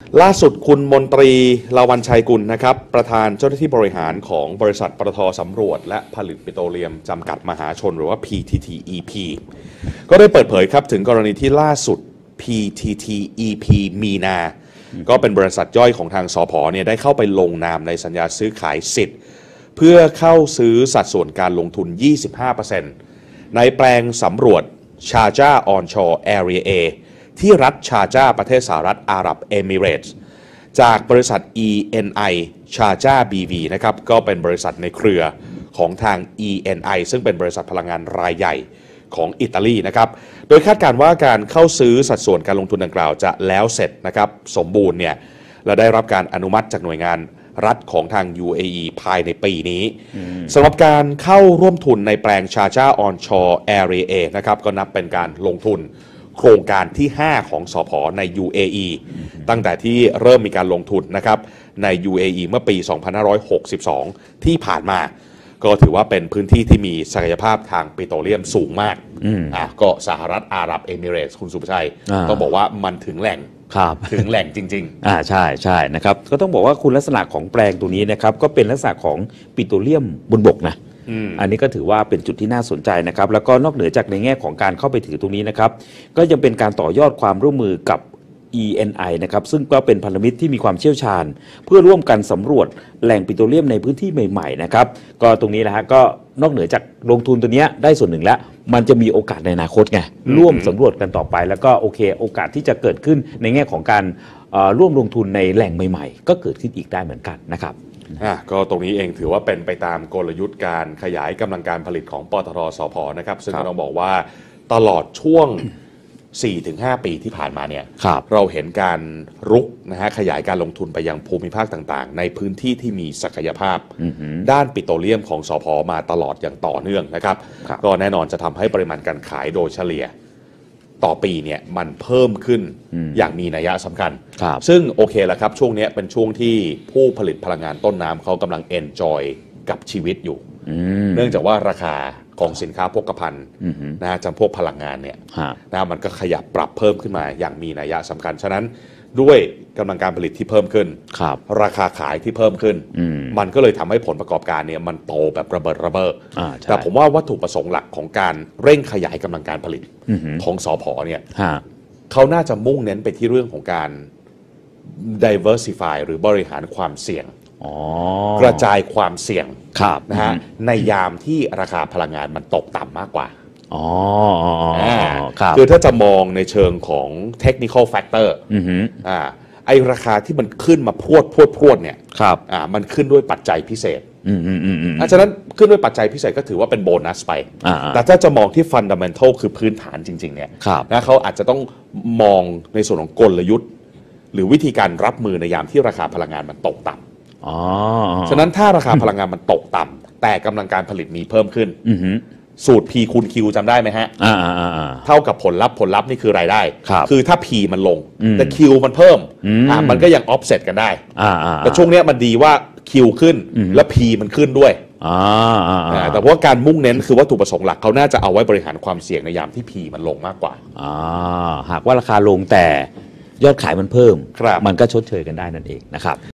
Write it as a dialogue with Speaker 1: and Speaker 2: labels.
Speaker 1: ล่าสุดคุณมนตรีลาวัญชัยกุลนะครับประธานเจ้าหน้าที่บริหารของบริษัทปตท.สำรวจและผลิตปิโตรเลียมจำกัดมหาชนหรือว่า PTTEP ก็ได้เปิดเผยครับถึงกรณีที่ล่าสุด PTTEP มีนาก็เป็นบริษัทย่อยของทางสผ.เนี่ยได้เข้าไปลงนามในสัญญาซื้อขายสิทธิ์เพื่อเข้าซื้อสัดส่วนการลงทุน 25% ในแปลงสำรวจชาร์จาออนชอร์แอเรีย Aที่รัฐชาร์จาประเทศสหรัฐอาหรับเอมิเรตส์จากบริษัท ENI ชาร์จา BV นะครับก็เป็นบริษัทในเครือของทาง ENI ซึ่งเป็นบริษัทพลังงานรายใหญ่ของอิตาลีนะครับโดยคาดการณ์ว่าการเข้าซื้อสัดส่วนการลงทุนดังกล่าวจะแล้วเสร็จนะครับสมบูรณ์เนี่ยและได้รับการอนุมัติจากหน่วยงานรัฐของทาง UAE ภายในปีนี้สำหรับการเข้าร่วมทุนในแปลงชาร์จาออนชอร์แอเรีย A นะครับก็นับเป็นการลงทุนโครงการที่ 5 ของสผ.ใน UAE ตั้งแต่ที่เริ่มมีการลงทุนนะครับใน UAE เมื่อปี 2562 ที่ผ่านมาก็ถือว่าเป็นพื้นที่ที่มีศักยภาพทางปิโตรเลียมสูงมากก็สหรัฐอาหรับเอมิเรตส์คุณสุภชัยต้องบอกว่ามันถึงแหล่งถึงแหล่งจริง
Speaker 2: ๆใช่ใช่นะครับก็ต้องบอกว่าคุณลักษณะของแปลงตัวนี้นะครับก็เป็นลักษณะของปิโตรเลียมบนบกนะอันนี้ก็ถือว่าเป็นจุดที่น่าสนใจนะครับแล้วก็นอกเหนือจากในแง่ของการเข้าไปถือตรงนี้นะครับก็ยังเป็นการต่อยอดความร่วมมือกับ ENI นะครับซึ่งก็เป็นพันธมิตรที่มีความเชี่ยวชาญเพื่อร่วมกันสำรวจแหล่งปิโตรเลียมในพื้นที่ใหม่ๆนะครับก็ตรงนี้นะฮะก็นอกเหนือจากลงทุนตัวนี้ได้ส่วนหนึ่งแล้วมันจะมีโอกาสในอนาคตไงร่วมสำรวจกันต่อไปแล้วก็โอเคโอกาสที่จะเกิดขึ้นในแง่ของการร่วมลงทุนในแหล่งใหม่ๆก็เกิดขึ้นอีกได้เหมือนกันนะครับ
Speaker 1: ก็ตรงนี้เองถือว่าเป็นไปตามกลยุทธ์การขยายกำลังการผลิตของปตท.สผ.นะครับซึ่งเราบอกว่าตลอดช่วง 4-5 ปีที่ผ่านมาเนี่ยเราเห็นการรุกนะฮะขยายการลงทุนไปยังภูมิภาคต่างๆในพื้นที่ที่มีศักยภาพด้านปิโตรเลียมของสผ.มาตลอดอย่างต่อเนื่องนะครับก็แน่นอนจะทำให้ปริมาณการขายโดยเฉลี่ยต่อปีเนี่ยมันเพิ่มขึ้นอย่างมีนัยสำคัญซึ่งโอเคแล้วครับช่วงนี้เป็นช่วงที่ผู้ผลิตพลังงานต้นน้ำเขากำลังเอนจอยกับชีวิตอยู่เนื่องจากว่าราคาของสินค้าโภคภัณฑ์นะจำพวกพลังงานเนี่ยนะมันก็ขยับปรับเพิ่มขึ้นมาอย่างมีนัยสำคัญฉะนั้นด้วยกำลังการผลิตที่เพิ่มขึ้นราคาขายที่เพิ่มขึ้นมันก็เลยทำให้ผลประกอบการเนี่ยมันโตแบบระเบิดระเบ้อแต่ผมว่าวัตถุประสงค์หลักของการเร่งขยายกำลังการผลิตของสผ.เนี่ยเขาน่าจะมุ่งเน้นไปที่เรื่องของการ diversify หรือบริหารความเสี่ยงกระจายความเสี่ยงนะฮะในยามที่ราคาพลังงานมันตกต่ำมากกว่าคือถ้าจะมองในเชิงของ technical factor ไอราคาที่มันขึ้นมาพรวดเนี่ยมันขึ้นด้วยปัจจัยพิเศษฉะนั้นขึ้นด้วยปัจจัยพิเศษก็ถือว่าเป็นโบนัสไปแต่ถ้าจะมองที่ fundamental คือพื้นฐานจริงๆเนี่ยนะเขาอาจจะต้องมองในส่วนของกลยุทธ์หรือวิธีการรับมือในยามที่ราคาพลังงานมันตกต่ำฉะนั้นถ้าราคาพลังงานมันตกต่ำแต่กำลังการผลิตมีเพิ่มขึ้นสูตร P คูณ Q จำได้ไหมฮะเท่ากับผลลัพธ์นี่คือรายได้คือถ้า P มันลงแต่ Q มันเพิ่มมันก็ยัง offset กันได้แต่ช่วงนี้มันดีว่า Q ขึ้นและ P มันขึ้นด้วยแต่เพราะการมุ่งเน้นคือวัตถุประสงค์หลักเขาน่าจะเอาไว้บริหารความเสี่ยงในยามที่ P มันลงมากกว่า
Speaker 2: หากว่าราคาลงแต่ยอดขายมันเพิ่มมันก็ชดเชยกันได้นั่นเองนะครับ